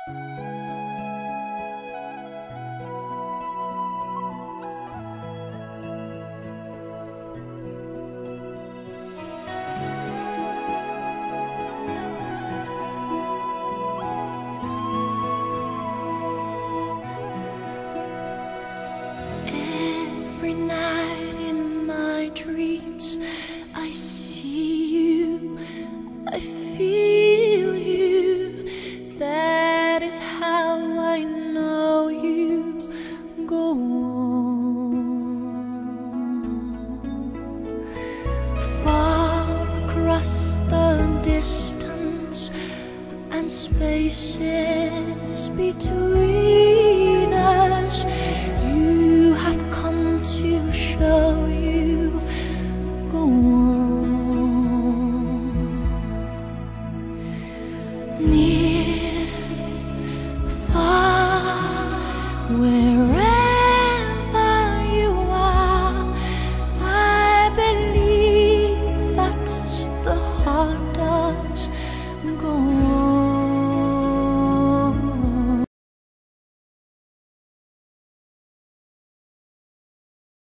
Every night in my dreams I see you, I feel you. That is how I know you go on. Far across the distance and spaces between us,